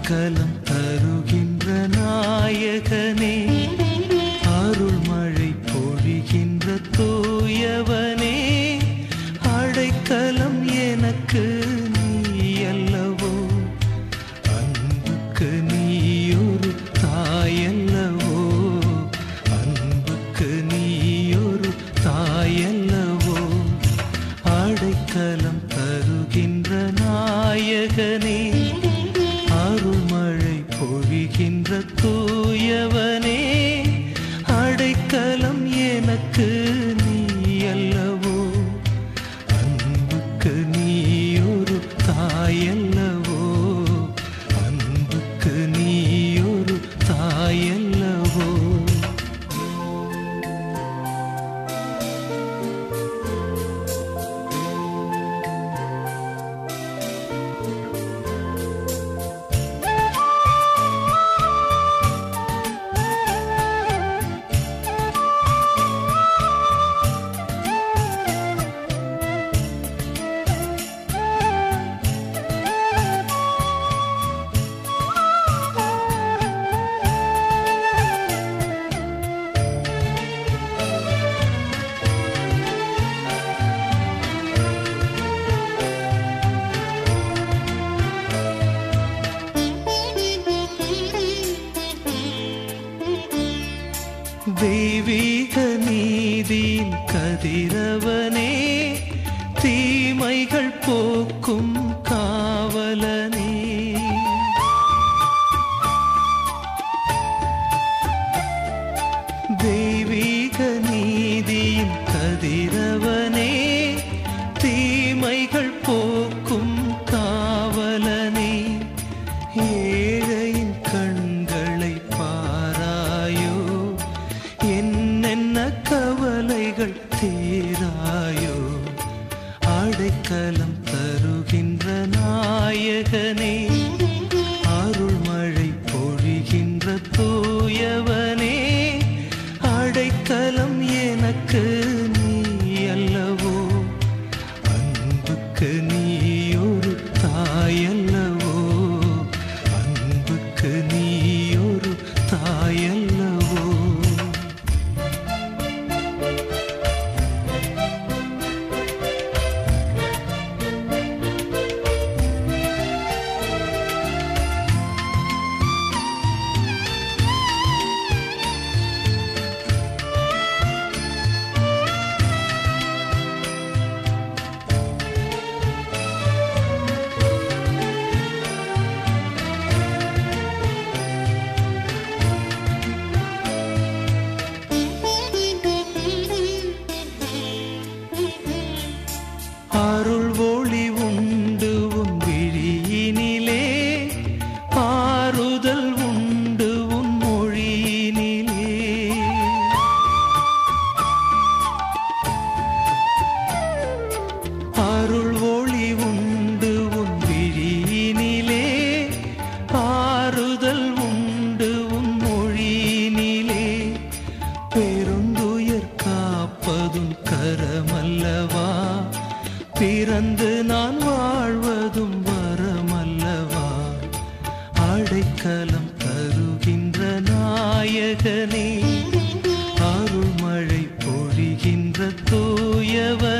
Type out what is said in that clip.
அடைக்கலம் தருகின்ற நாயகனே, அருள்மழை பொழிகின்ற தூயவனே, அடைக்கலம் எனக்கு நீ அல்லவோ, அன்புக்கு நீயொரு தாயல்லவோ, அன்புக்கு நீயொரு தாயல்லவோ, அடைக்கலம் தருகின்ற நாயகனே, அருள்மழை பொழிகின்ற தூயவனே, அடைக்கலம் எனக்கு நீ அல்லவோ, அன்புக்கு நீயொரு தாயல்லவோ, அன்புக்கு நீயொரு தாயல்லவோ. தெய்வீக நீதியின் கதிரவனே, தீமைகள் போக்கும் காவலனே, தெய்வீக நீதியின் கதிரவனே, தீமைகள் போக்கும் காவலனே, ஏழையின் கண்களை பாராயோ, என்னென்ன கவலைகள் தீராயோ, அடைக்கலம் தருகின்ற நாயகனே, அருள்மழை பொழிகின்ற தூயவனே, அடைக்கலம் எனக்கு நீ அல்லவோ, அன்புக்கு நீயொரு தாயல்லவோ, அன்புக்கு நீயொரு தாயல்லவோ. அருள் ஒளி உண்டு உன் விழியினிலே, ஆறுதல் உண்டு உன் மொழியினிலே, அருள் ஒளி உண்டு உன் விழியினிலே, ஆறுதல் உண்டு உன் மொழியினிலே, பெருந்துயர் காப்பதும் கரமல்லவா, பிறந்து நான் வாழ்வதும் வரமல்லவா, அடைக்கலம் தருகின்ற நாயகனே, அருள்மழை பொழிகின்ற தூயவனே,